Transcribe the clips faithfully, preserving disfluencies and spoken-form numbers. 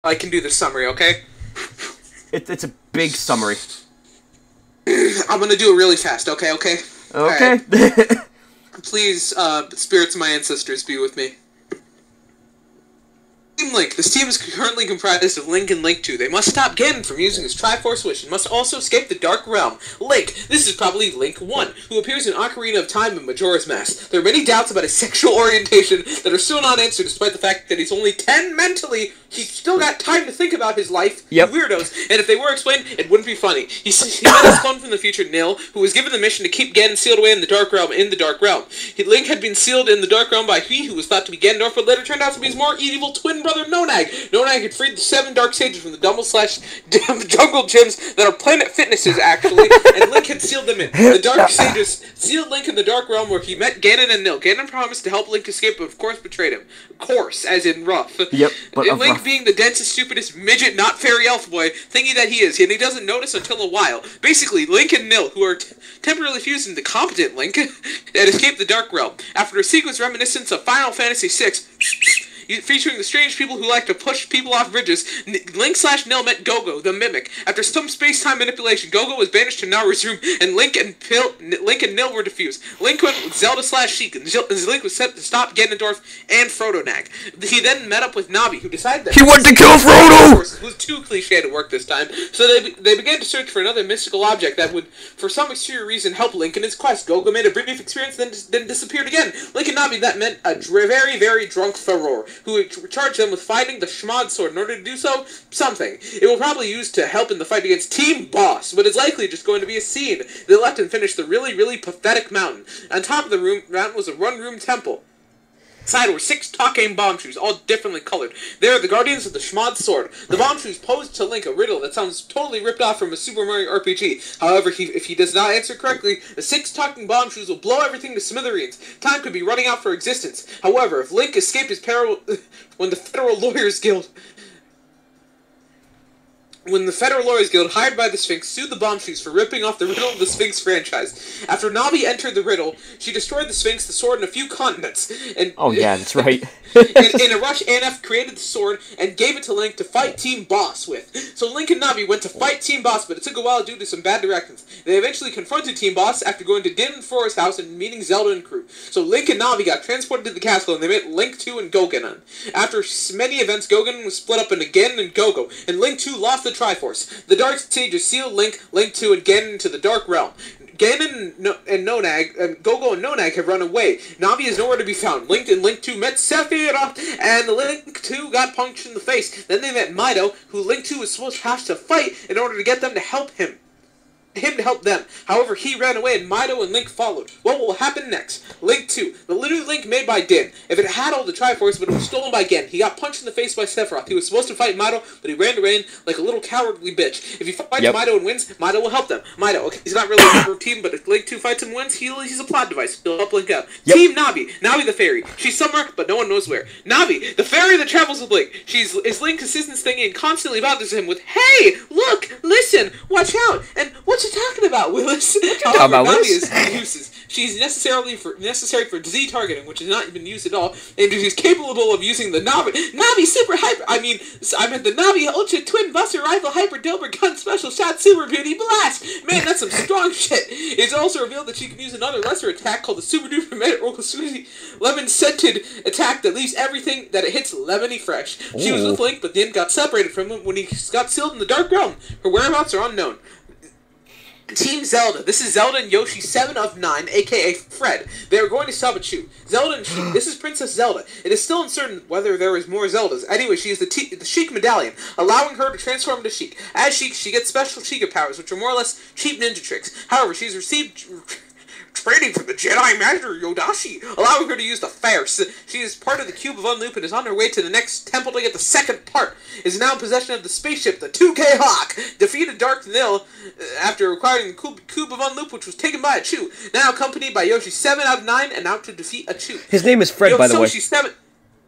I can do the summary, okay? It, it's a big summary. I'm gonna do it really fast, okay, okay? Okay. Right. Please, uh, spirits of my ancestors, be with me. Team Link. This team is currently comprised of Link and Link two. They must stop Ganon from using his Triforce Wish and must also escape the Dark Realm. Link. This is probably Link one, who appears in Ocarina of Time and Majora's Mask. There are many doubts about his sexual orientation that are still not answered despite the fact that he's only ten mentally. He's still got time to think about his life, yep. Weirdos, and if they were explained, it wouldn't be funny. He, he met his clone from the future, Nil, who was given the mission to keep Ganon sealed away in the Dark Realm in the Dark Realm. He, Link had been sealed in the Dark Realm by he who was thought to be Ganondorf, but later turned out to be his more evil twin brother, Nonag. Nonag had freed the seven Dark Sages from the Dumble slash Jungle Gyms that are Planet Fitnesses, actually, and Link had sealed them in. The Dark Sages sealed Link in the Dark Realm where he met Ganon and Nil. Ganon promised to help Link escape, but of course betrayed him. Course, as in rough. Yep, but and Link rough. being the densest, stupidest midget, not fairy elf boy, thinking that he is, and he doesn't notice until a while. Basically, Link and Nil, who are t temporarily fused into competent Link, had escaped the Dark Realm. After a sequence reminiscent of Final Fantasy six, featuring the strange people who like to push people off bridges, Link slash Nil met Gogo, the Mimic. After some space-time manipulation, Gogo was banished to Naru's room, and Link and Pil Link and Nil were defused. Link went with Zelda slash Sheik, and Link was set to stop Ganondorf and Frodo Nag. He then met up with Navi, who decided that he wanted to kill Frodo! It was too cliche to work this time, so they they began to search for another mystical object that would, for some exterior reason, help Link in his quest. Gogo made a brief experience, then then disappeared again. Link and Navi, that meant a very, very drunk Furor, who charged them with fighting the Shmad Sword. In order to do so, something. It will probably use to help in the fight against Team Boss, but it's likely just going to be a scene. They left and finished the really, really pathetic mountain. On top of the room, mountain was a one-room temple. Inside were six talking bomb shoes, all differently colored. They are the guardians of the Shmad Sword. The bomb shoes posed to Link a riddle that sounds totally ripped off from a Super Mario R P G. However, he, if he does not answer correctly, the six talking bomb shoes will blow everything to smithereens. Time could be running out for existence. However, if Link escaped his peril when the Federal Lawyers Guild... When the Federal Lawyers Guild, hired by the Sphinx, sued the Bomb Shoes for ripping off the Riddle of the Sphinx franchise. After Navi entered the riddle, she destroyed the Sphinx, the sword, and a few continents. And oh yeah, that's right. in, in a rush, Anef created the sword and gave it to Link to fight Team Boss with. So Link and Navi went to fight Team Boss, but it took a while due to some bad directions. They eventually confronted Team Boss after going to Din Forest House and meeting Zelda and crew. So Link and Navi got transported to the castle, and they met Link two and Goganon. After many events, Goganon was split up into Ganon and Gogo, and Link two lost the Triforce. The Dark Sages sealed Link, Link two, and Ganon into the Dark Realm. Ganon and Nonag, and Gogo and Nonag have run away. Navi is nowhere to be found. Link and Link two met Sephiroth, and Link two got punched in the face. Then they met Mido, who Link two was supposed to have to fight in order to get them to help him. him to help them. However, he ran away and Mido and Link followed. What will happen next? Link two. The little Link made by Din. If it had all the Triforce, but it was stolen by Ganon. He got punched in the face by Sephiroth. He was supposed to fight Mido, but he ran away like a little cowardly bitch. If he fights yep. Mido and wins, Mido will help them. Mido, okay, he's not really a member of team, but if Link two fights and wins, he, he's a plot device. He'll help Link out. Yep. Team Navi. Navi the fairy. She's somewhere, but no one knows where. Navi, the fairy that travels with Link. She's is Link's assistance thingy and constantly bothers him with, "Hey, look, listen, watch out, and what you talking about, Willis?" However, about Navi Willis? is uses. She's necessarily for necessary for Z targeting, which is not even used at all, and she's capable of using the Navi Navi Super Hyper. I mean, I meant the Navi Ultra Twin Buster Rifle Hyper Doper Gun Special Shot Super Beauty Blast. Man, that's some strong shit. It's also revealed that she can use another lesser attack called the Super Duper Medical Sweetie Lemon Scented attack that leaves everything that it hits lemony fresh. She Ooh. was with Link, but then got separated from him when he got sealed in the Dark Realm. Her whereabouts are unknown. Team Zelda. This is Zelda and Yoshi, seven of nine, aka Fred. They are going to Sabachu. Zelda and Sheik. This is Princess Zelda. It is still uncertain whether there is more Zeldas. Anyway, she is the, T the Sheik Medallion, allowing her to transform into Sheik. As Sheik, she gets special Sheikah powers, which are more or less cheap ninja tricks. However, she's received training from the Jedi Master Yodashi, allowing her to use the Farce. She is part of the Cube of Unloop and is on her way to the next temple to get the second part. Is now in possession of the spaceship, the two K Hawk. Defeated Dark Nil uh, after acquiring the Cube, Cube of Unloop, which was taken by a Chew. Now accompanied by Yoshi seven out of nine and out to defeat a Chew. His name is Fred, Yo, by the so way. She's seven.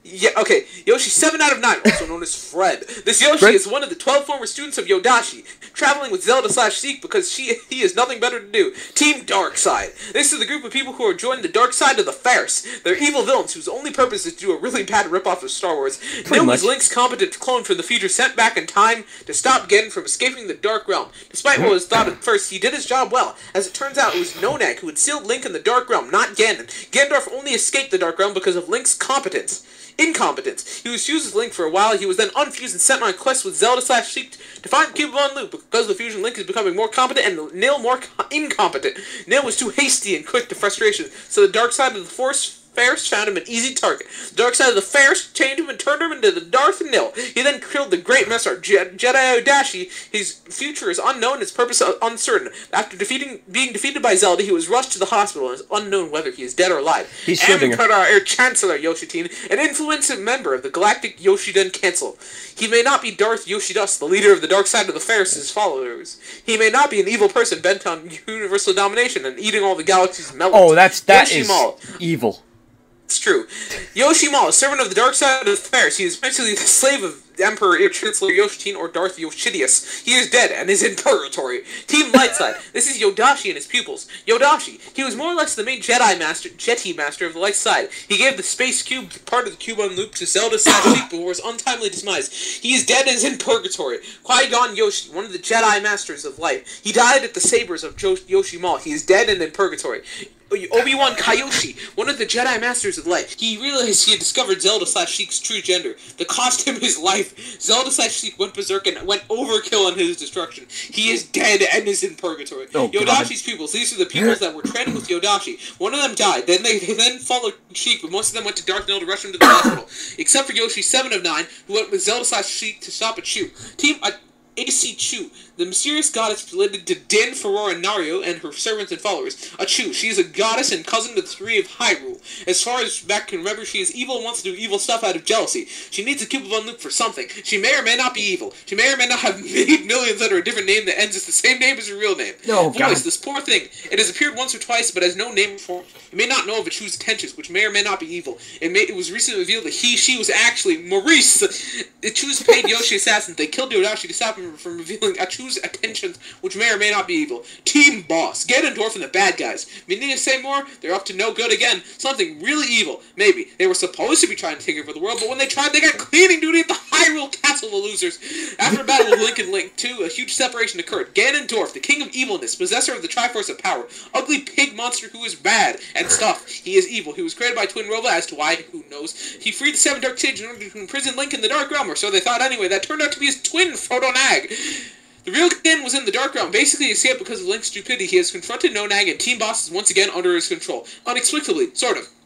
Yeah, okay. Yoshi seven out of nine, also known as Fred. This Yoshi Fred? is one of the twelve former students of Yodashi, traveling with Zelda slash Sheik because she he has nothing better to do. Team Dark Side. This is the group of people who are joining the dark side of the Force. They're evil villains whose only purpose is to do a really bad ripoff of Star Wars. Nil was Link's competent clone from the future sent back in time to stop Ganon from escaping the Dark Realm. Despite what was thought at first, he did his job well. As it turns out, it was Nonag who had sealed Link in the Dark Realm, not Ganon. Ganondorf only escaped the Dark Realm because of Link's competence. Incompetence. He was fused with Link for a while. He was then unfused and sent on a quest with Zelda slash Sheik to find the Cube of Unloop. Because of the fusion, Link is becoming more competent and Nil more co incompetent. Nil was too hasty and quick to frustration, so the dark side of the Force Ferris found him an easy target. The dark side of the Ferris changed him and turned him into the Darth Nil. He then killed the great Master Je Jedi Odashi. His future is unknown, his purpose uncertain. After defeating, being defeated by Zelda, he was rushed to the hospital, and it's unknown whether he is dead or alive. He's shooting her. Emperor Air Chancellor Yoshi-Teen, an influential member of the Galactic Yoshiden Council. He may not be Darth Yoshidus, the leader of the dark side of the Ferris' followers. He may not be an evil person bent on universal domination and eating all the galaxy's melons. Oh, that's that is Yoshimal. evil. It's true. Yoshimal, servant of the dark side of the Ferris, he is essentially the slave of Emperor Chancellor Yoshi-Teen or Darth Yoshidius. He is dead and is in purgatory. Team Lightside. This is Yodashi and his pupils. Yodashi. He was more or less the main Jedi Master, Jetty Master of the light side. He gave the Space Cube, part of the Cube Unloop, to Zelda slash Sheik before his untimely demise. He is dead and is in purgatory. Qui-Gon Yoshi, one of the Jedi Masters of light. He died at the sabers of jo Yoshimal. He is dead and in purgatory. Obi-Wan Kaiyoshi, one of the Jedi Masters of Light. He realized he had discovered Zelda slash Sheik's true gender. That cost him his life. Zelda slash Sheik went berserk and went overkill on his destruction. He is dead and is in purgatory. Oh, Yodashi's pupils. These are the pupils that were training with Yodashi. One of them died. Then they, they then followed Sheik, but most of them went to Dark Nil to rush him to the hospital. Except for Yoshi, seven of nine, who went with Zelda slash Sheik to stop a Chu. Team... Uh, A C Chu, the mysterious goddess related to Din, Ferrora, and Nario, and her servants and followers. A Chu, she is a goddess and cousin to the three of Hyrule. As far as back can remember, she is evil and wants to do evil stuff out of jealousy. She needs a Cube of Unloop for something. She may or may not be evil. She may or may not have made millions under a different name that ends with the same name as her real name. Oh, Voice, God. this poor thing. It has appeared once or twice, but has no name for it. You may not know of a Chu's intentions, which may or may not be evil. It, may, it was recently revealed that he, she was actually Maurice. The Chu's paid Yoshi assassins. They killed Yodashi to stop him from revealing a Chu's attentions, which may or may not be evil. Team Boss. Ganondorf and the bad guys. Meaning to say more? They're up to no good again. Something really evil. Maybe. They were supposed to be trying to take over the world, but when they tried, they got cleaning duty at the Hyrule Castle, the losers. After a battle with Link and Link two, a huge separation occurred. Ganondorf, the king of evilness, possessor of the Triforce of Power, ugly pig monster who is bad and stuff. He is evil. He was created by Twin Rova. As to why, who knows. He freed the Seven Dark Sages in order to imprison Link in the Dark Realm, or so they thought anyway. That turned out to be his twin, Frodo Nag. The real Ganon was in the Dark Realm, basically escaped because of Link's stupidity. He has confronted Nonag, and Team Boss is once again under his control. Unexplicably, sort of.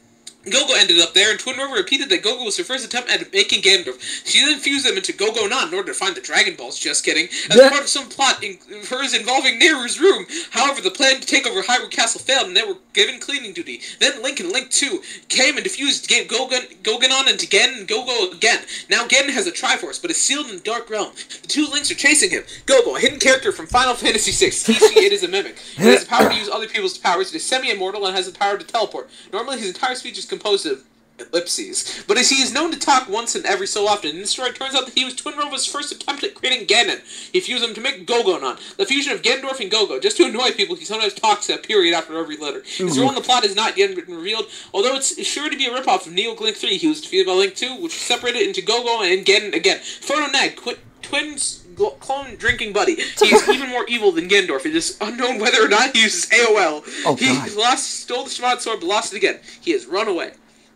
Gogo ended up there, and Twin River repeated that Gogo was her first attempt at making Ganondorf. She then fused them into Gogo-Non in order to find the Dragon Balls, just kidding, as Yeah. part of some plot in hers involving Nehru's room. However, the plan to take over Hyrule Castle failed, and they were given cleaning duty. Then Link and Link two came and defused Gogo-Non into Ganon and Gogo again. Now Ganon has a Triforce, but is sealed in the Dark Realm. The two Links are chasing him. Gogo, a hidden character from Final Fantasy six. He, she, it is a mimic. It has the power to use other people's powers. It is semi-immortal and has the power to teleport. Normally, his entire speech is composed of ellipses, but as he is known to talk once and every so often, in this story it turns out that he was Twin Rova's first attempt at creating Ganon. He fused them to make Gogo-Non. The fusion of Ganondorf and Gogo. Just to annoy people, he sometimes talks a period after every letter. His role in the plot is not yet been revealed, although it's sure to be a ripoff of Neo Link three. He was defeated by Link two, which was separated into Gogo and Ganon again. Frodo Nag, quit twins clone drinking buddy. He is even more evil than Ganondorf. It is unknown whether or not he uses A O L. Oh, he God. lost, stole the Shimad sword, but lost it again. He has run away.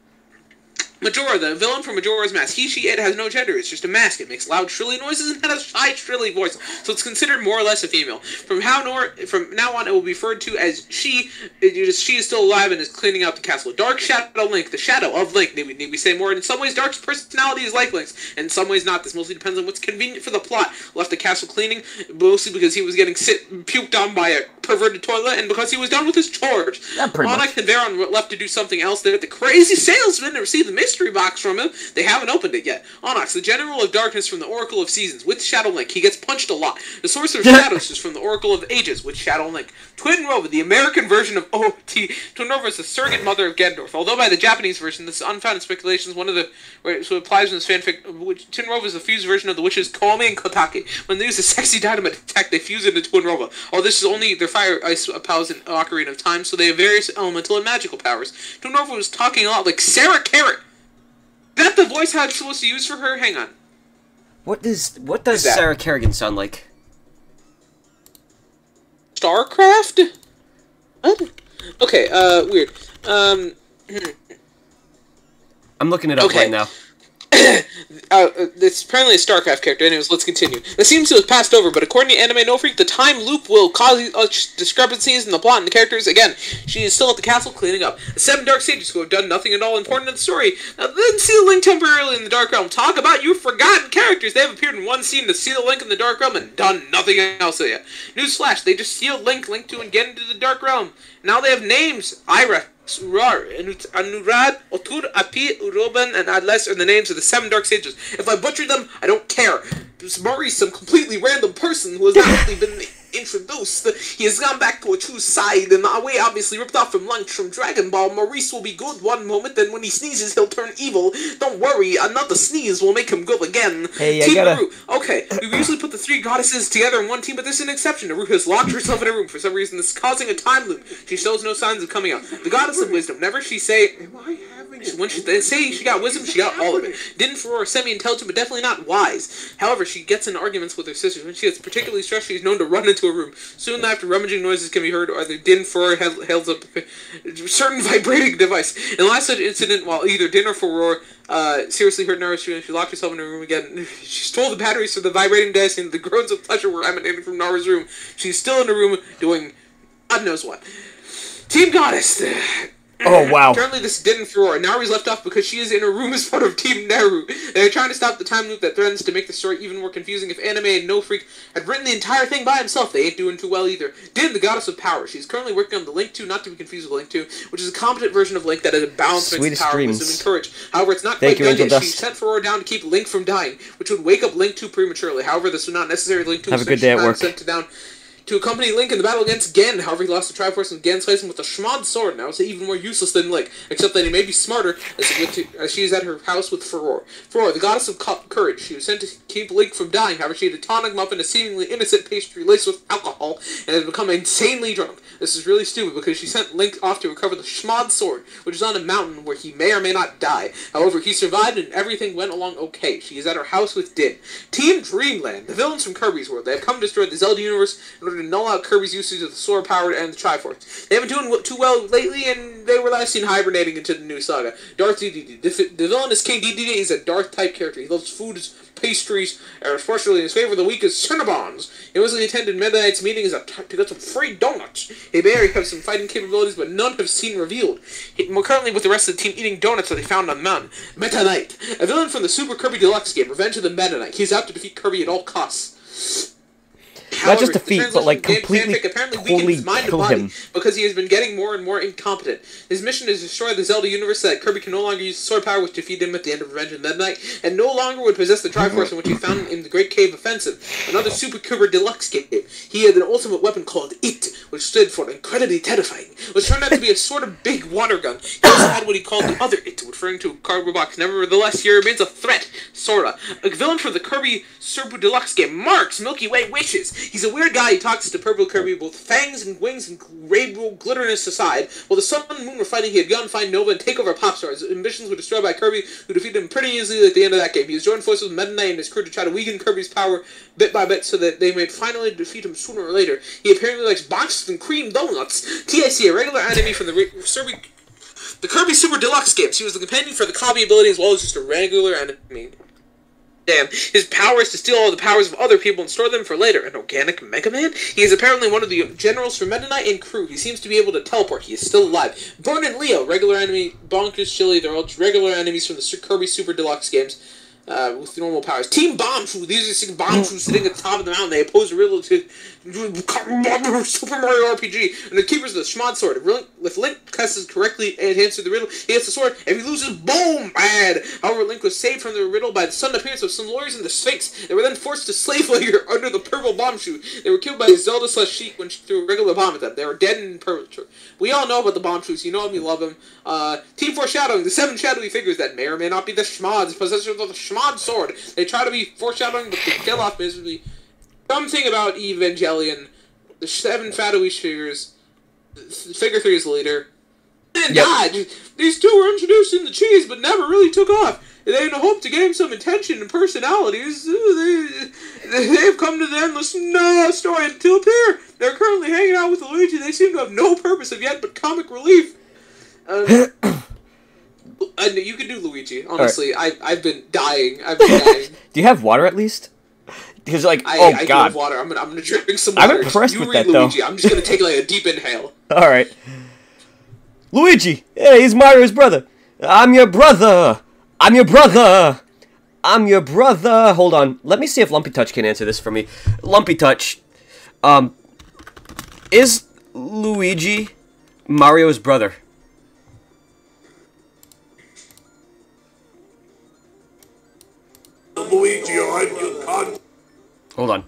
Majora, the villain from Majora's Mask. He, she, it has no gender. It's just a mask. It makes loud, shrilly noises and has a shy, shrilly voice. So it's considered more or less a female. From how nor from now on, it will be referred to as she. It is, she is still alive and is cleaning out the castle. Dark Shadow Link, the shadow of Link. Need we, need we say more? In some ways, Dark's personality is like Link's. And in some ways, not. This mostly depends on what's convenient for the plot. Left the castle cleaning, mostly because he was getting sit puked on by a perverted toilet, and because he was done with his chores. Yeah, pretty Monarch much. and Veron were left to do something else. They had the crazy salesman to receive the mystery mystery box from him. They haven't opened it yet. Onyx, the General of Darkness from the Oracle of Seasons, with Shadow Link. He gets punched a lot. The Source of Shadows is from the Oracle of Ages, with Shadow Link. Twin Rova, the American version of O T. Twin Rova is the surrogate mother of Gendorf. Although by the Japanese version, this is unfounded speculation is one of the... Where, so it applies in this fanfic. Which, Twin Rova is the fused version of the witches Komi and Kotake. When they use a sexy dynamite attack, they fuse into Twin Rova. Although this is only their fire, ice powers, and Ocarina of Time, so they have various elemental and magical powers. Twin Rova was talking a lot like Sarah Carrot. Is that the voice I'm supposed to use for her? Hang on. What does what does Sarah Kerrigan sound like? StarCraft? What? Okay, uh, weird. Um, I'm looking it up okay. right now. uh, it's apparently a StarCraft character. Anyways, let's continue. This seems to have passed over, but according to Anime No Freak, the time loop will cause uh, discrepancies in the plot and the characters. Again, she is still at the castle cleaning up. The Seven Dark Sages, who have done nothing at all important in the story, now then see the Link temporarily in the Dark Realm. Talk about you forgotten characters. They have appeared in one scene to see the Link in the Dark Realm and done nothing else yet. Newsflash, they just sealed Link, Link to and get into the Dark Realm. Now they have names. Ira, Surar, Anurad, Otur, Api, Uroban, and Adles are the names of the seven Dark Sages. If I butcher them, I don't care. Maurice, some completely random person who has not only been introduced, he has gone back to a true side, and we obviously ripped off from lunch from Dragon Ball. Maurice will be good one moment, then when he sneezes, he'll turn evil. Don't worry, another sneeze will make him good again. Hey, I team gotta... Naru. Okay, we usually put the three goddesses together in one team, but this is an exception. Naru has locked herself in a room for some reason. This is causing a time loop. She shows no signs of coming out. The goddess of wisdom. Whenever she say... Am I having a When she, they say she got wisdom, she got all of it. Didn't for semi-intelligent, but definitely not wise. However, she gets in arguments with her sisters. When she gets particularly stressed, she is known to run into a room. Soon after, rummaging noises can be heard, or either Din for held up a certain vibrating device. In the last such incident, while either Din or Furore uh, seriously hurt Naru's room, she locked herself in her room again. She stole the batteries for the vibrating device, and the groans of pleasure were emanating from Naru's room. She's still in the room doing God knows what. Team Goddess. Oh, wow. Currently, this didn't Furore. Naru's left off because she is in a room as part of Team Naru. They're trying to stop the time loop that threatens to make the story even more confusing. If Anime and No Freak had written the entire thing by himself, they ain't doing too well either. Din, the goddess of power. She's currently working on the Link two, not to be confused with Link two, which is a competent version of Link that has a balance mix of Sweetest power, dreams. wisdom, and courage. However, it's not Thank quite you, done Angel yet. She Dust. sent Furore down to keep Link from dying, which would wake up Link two prematurely. However, this was not necessary. Link two Have a was good day at work. sent to down to accompany Link in the battle against Gen. However, he lost the Triforce and Gen sliced him with a Schmod sword. Now it's even more useless than Link, except that he may be smarter as, he went to, as she is at her house with Furore. Furore, the goddess of co courage. She was sent to keep Link from dying. However, she had a tonic muffin, a seemingly innocent pastry laced with alcohol, and had become insanely drunk. This is really stupid because she sent Link off to recover the Schmod sword, which is on a mountain where he may or may not die. However, he survived and everything went along okay. She is at her house with Din. Team Dreamland, the villains from Kirby's World. They have come to destroy the Zelda universe in order to null out Kirby's usage of the sword power and the Triforce. They haven't been doing too well lately, and they were last seen hibernating into the new saga. Darth D D D. The, the villain is King D D D. Is a Darth-type character. He loves food, pastries, and especially his favorite of the week is Cinnabons. He mostly attended Meta Knight's meetings to get some free donuts. He may have some fighting capabilities, but none have seen revealed. He, more currently with the rest of the team eating donuts that they found on the mountain. Meta Knight, a villain from the Super Kirby Deluxe game, Revenge of the Meta Knight. He's out to defeat Kirby at all costs. Not just However, defeat, the but like game completely, fanfic apparently totally weakens his mind kill and body him. because he has been getting more and more incompetent. His mission is to destroy the Zelda universe so that Kirby can no longer use sword power, which defeated him at the end of Revenge of the Meta Knight, and no longer would possess the Triforce in which he found in the Great Cave Offensive, another Super Kirby Deluxe game. He had an ultimate weapon called It, which stood for incredibly terrifying, which turned out to be a sort of big water gun. He also had what he called the other It, referring to a cardboard box. Nevertheless, he remains a threat, sorta. A villain for the Kirby Super Deluxe game, Marks Milky Way Wishes. He's a weird guy. He talks to Purple Kirby with both fangs and wings and rainbow glitterness aside. While the sun and moon were fighting, he had gone to find Nova and take over Popstar. His ambitions were destroyed by Kirby, who defeated him pretty easily at the end of that game. He has joined forces with Meta Knight and his crew to try to weaken Kirby's power bit by bit so that they may finally defeat him sooner or later. He apparently likes boxes and cream donuts. T I C, a regular enemy from the Kirby, the Kirby Super Deluxe games. He was the companion for the Kabi ability as well as just a regular enemy. Damn, his power is to steal all the powers of other people and store them for later. An organic Mega Man? He is apparently one of the generals for Meta Knight and crew. He seems to be able to teleport. He is still alive. Burn and Leo, regular enemy. Bonkers Chili, they're all regular enemies from the Kirby Super Deluxe games. Uh, with normal powers. Team Bombshrew. These are six Bombshrews sitting at the top of the mountain. They oppose the riddle to Super Mario R P G. And the keepers of the Schmod Sword. If Link presses correctly and answers the riddle, he gets the sword. If he loses, boom! Bad! However, Link was saved from the riddle by the sudden appearance of some lawyers in the Sphinx. They were then forced to slave labor under the purple Bombshrew. They were killed by Zelda slash Sheik when she threw a regular bomb at them. They were dead in purgatory. We all know about the Bombshrews. You know them, you love them. Uh, Team Foreshadowing. The seven shadowy figures that may or may not be the Schmods, possessors of the Schmod Sword. They try to be foreshadowing, but they kill off miserably. Something about Evangelion. The seven shadowy figures. Figure three is the leader. And yep. Dodge! These two were introduced in the cheese, but never really took off. They had hope to gain some attention and personalities. They, they've come to the endless no story until appear. They're currently hanging out with Luigi. They seem to have no purpose of yet but comic relief. Uh, and you can do Luigi, honestly. Right. I, I've been dying. I've been dying. Do you have water at least? Because, like, I, oh, I God. do have water. I'm gonna, I'm gonna drink some water. I'm impressed you with read that, Luigi. though. I'm just gonna take, like, a deep inhale. Alright. Luigi! Yeah, he's Mario's brother. I'm your brother! I'm your brother! I'm your brother! Hold on. Let me see if Lumpy Touch can answer this for me. Lumpy Touch. Um, is Luigi Mario's brother? Luigi, I'm your con- Hold on.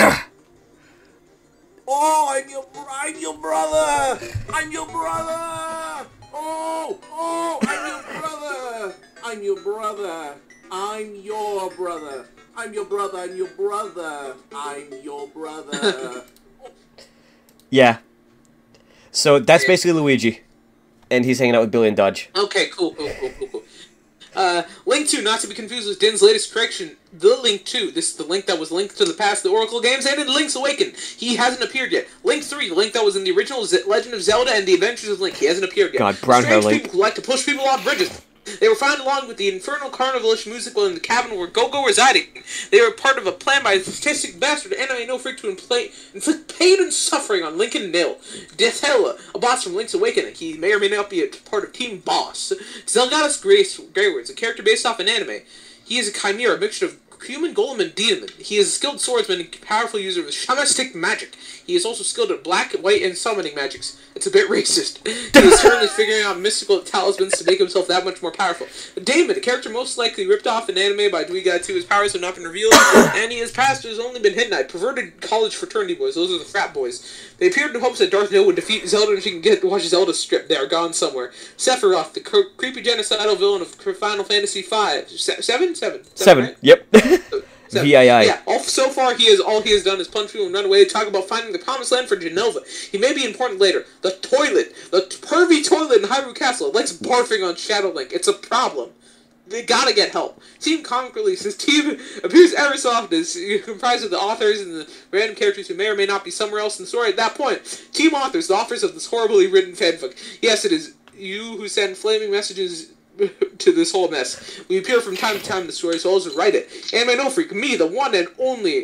Oh, I'm your, I'm your brother! I'm your brother! Oh, oh, I'm your brother! I'm your brother! I'm your brother! I'm your brother! I'm your brother! I'm your brother! Yeah. So that's basically Luigi. And he's hanging out with Billy and Dodge. Okay, cool, cool, cool, cool, cool. Uh, Link two, not to be confused with Din's latest correction, The Link two. This is the Link that was linked to the past, the Oracle games, and in Link's Awakening. He hasn't appeared yet. Link three, the Link that was in the original Z Legend of Zelda and the Adventures of Link. He hasn't appeared yet. God, brown hair Link. People who like to push people off bridges. They were found along with the infernal carnivalish music in the cabin where Go-Go residing. They were part of a plan by a statistic bastard Anime No Freak to inflate, inflict pain and suffering on Link and Nil. Deathella, a boss from Link's Awakening. He may or may not be a part of Team Boss. Zelgatus Grace, Greywords, a character based off an anime. He is a chimera, a mixture of human, golem, and demon. He is a skilled swordsman and powerful user of shamanistic magic. He is also skilled at black, white, and summoning magics. It's a bit racist. He is currently figuring out mystical talismans to make himself that much more powerful. Damon, a character most likely ripped off in anime by Dweeguy two, his powers have not been revealed, and he has passed has only been hidden. Perverted college fraternity boys. Those are the frat boys. They appeared in hopes that Darth Vader would defeat Zelda and she can get watch Zelda strip. They are gone somewhere. Sephiroth, the cre creepy genocidal villain of Final Fantasy five. Se seven? Seven. Seven, Seven. Right? Yep. So, V I I. yeah, all, so far he is all he has done is punch people and run away, talk about finding the promised land for Genova. He may be important later. The toilet. The pervy toilet in Hyrule Castle. It likes barfing on Shadow Link. It's a problem. They gotta get help. Team Comic Release. This team appears ever so often. It's comprised of the authors and the random characters who may or may not be somewhere else in the story at that point. Team Authors, the authors of this horribly written fanfic. Yes, it is you who send flaming messages to this whole mess. We appear from time to time in the story, so I'll just write it. Anime No Freak, me, the one and only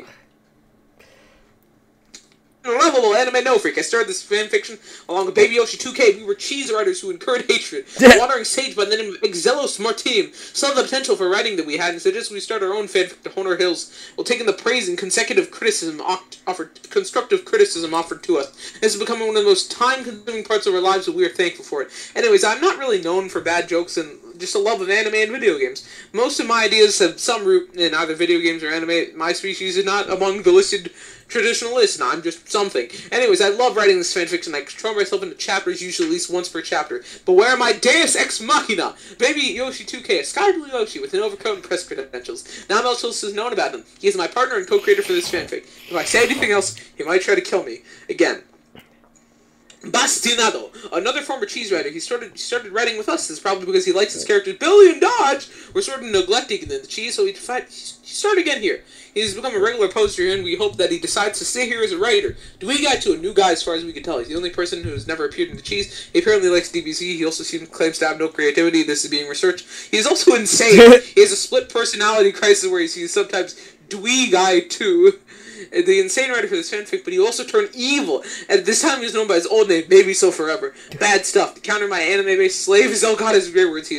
lovable Anime No Freak. I started this fanfiction along with Baby Yoshi two K. We were cheese writers who incurred hatred. A wandering sage by the name of Exelos Martinium saw the potential for writing that we had and suggested we start our own fanfic to hone our hills, while taking the praise and consecutive criticism offered, constructive criticism offered to us. This has become one of the most time-consuming parts of our lives, and we are thankful for it. Anyways, I'm not really known for bad jokes and just a love of anime and video games. Most of my ideas have some root in either video games or anime. My species is not among the listed traditional list, and I'm just something. Anyways, I love writing this fanfiction. I control myself into chapters, usually at least once per chapter. But where am I? Deus Ex Machina! Baby Yoshi two K, a sky blue Yoshi with an overcoat and press credentials. Not much else is known about him. He is my partner and co-creator for this fanfic. If I say anything else, he might try to kill me. Again. Bastinado, another former cheese writer. He started he started writing with us. This is probably because he likes his characters. Billy and Dodge were sort of neglecting the cheese, so he, decided, he started again here. He's become a regular poster here, and we hope that he decides to stay here as a writer. Dweeguy two, a new guy as far as we can tell. He's the only person who has never appeared in the cheese. He apparently likes D B Z. He also seems, claims to have no creativity. This is being researched. He is also insane. He has a split personality crisis where he's sometimes Dweeguy two. The insane writer for this fanfic, but he also turned evil. At this time, he was known by his old name, Maybe So Forever. Bad stuff. To counter my anime-based slave, Zelgatus Greywords, he is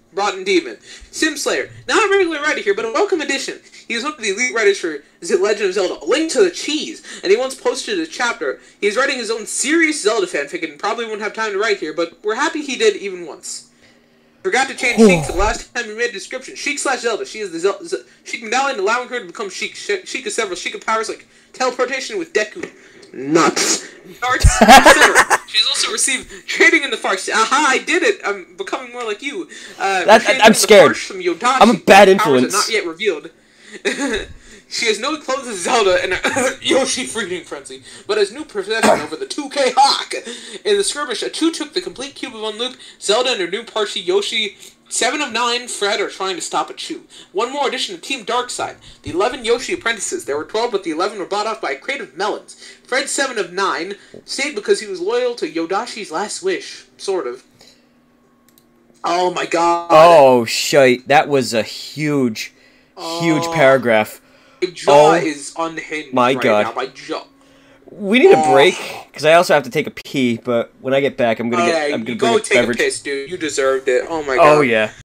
Rotten Demon. Sim Slayer. Not a regular writer here, but a welcome addition. He was one of the elite writers for The Legend of Zelda, A Link to the Cheese, and he once posted a chapter. He's writing his own serious Zelda fanfic and probably won't have time to write here, but we're happy he did even once. Forgot to change Sheik for the last time we made a description. Sheik slash Zelda. She is the Zelda, Z Sheik medallion, allowing her to become Sheik. Sheik has several Sheik powers like teleportation with Deku. Nuts. Darts, et cetera. She's also received training in the farce. Aha, I did it. I'm becoming more like you. Uh, that, I'm scared. From Yodashi. I'm a bad influence. Not yet revealed. She has no clothes as Zelda and a Yoshi freezing frenzy, but has new possession over the two K Hawk. In the skirmish, a two took the complete cube of one loop. Zelda and her new Parshi Yoshi, seven of nine, Fred are trying to stop a Chew. One more addition to Team Darkside. The eleven Yoshi apprentices. There were twelve, but the eleven were bought off by a crate of melons. Fred, seven of nine, stayed because he was loyal to Yodashi's last wish. Sort of. Oh my god. Oh, shite. That was a huge, huge oh. paragraph. My jaw oh, is unhinged my right God. now. My jaw. We need a break because I also have to take a pee. But when I get back, I'm gonna oh, get. Yeah, I'm gonna go bring take a beverage. a piss, dude. You deserved it. Oh my God. Oh yeah.